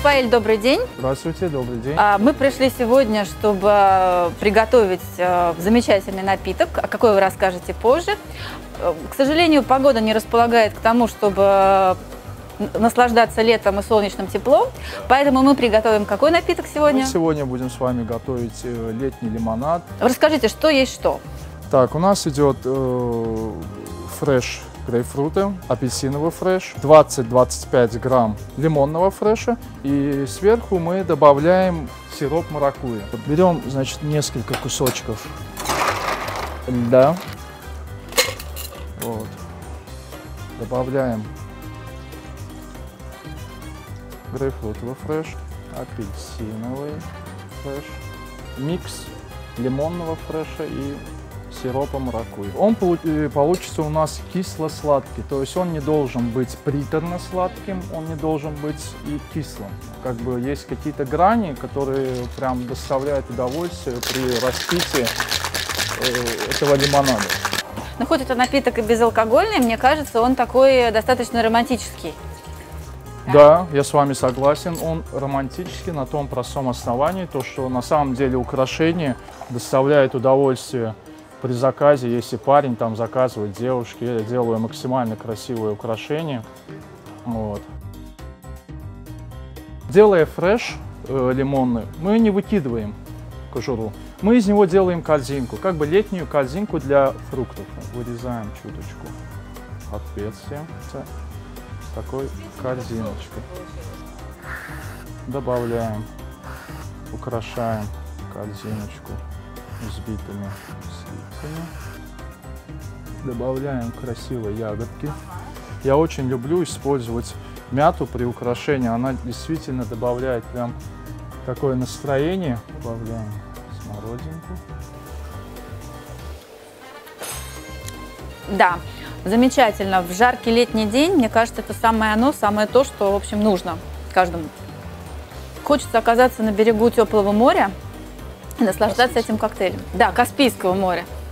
Рафаэль, добрый день. Здравствуйте, добрый день. Мы пришли сегодня, чтобы приготовить замечательный напиток. О какой вы расскажете позже. К сожалению, погода не располагает к тому, чтобы наслаждаться летом и солнечным теплом. Поэтому мы приготовим какой напиток сегодня? Мы сегодня будем с вами готовить летний лимонад. Расскажите, что есть что? Так, у нас идет фреш грейпфрута, апельсиновый фреш, 20-25 грамм лимонного фреша. И сверху мы добавляем сироп маракуйя. Берем, значит, несколько кусочков льда. Вот. Добавляем грейпфрутовый фреш, апельсиновый фреш, микс лимонного фреша и сиропа маракуйя. Он получится у нас кисло-сладкий, то есть он не должен быть приторно-сладким, он не должен быть и кислым. Как бы есть какие-то грани, которые прям доставляют удовольствие при распитии этого лимонада. Но хоть это напиток и безалкогольный, мне кажется, он такой достаточно романтический. Да, я с вами согласен. Он романтический на том простом основании, то, что на самом деле украшение доставляет удовольствие при заказе. Если парень там заказывает девушке, я делаю максимально красивое украшение. Вот. Делая фреш лимонный, мы не выкидываем кожуру. Мы из него делаем корзинку, как бы летнюю корзинку для фруктов. Вырезаем чуточку отверстие такой корзиночкой. Добавляем, украшаем корзиночку взбитыми сливками. Добавляем красивые ягодки. Я очень люблю использовать мяту при украшении. Она действительно добавляет прям такое настроение. Добавляем смородинку. Да, замечательно. В жаркий летний день, мне кажется, это самое оно, самое то, что, в общем, нужно каждому. Хочется оказаться на берегу теплого моря и наслаждаться этим коктейлем. Да, Каспийского моря.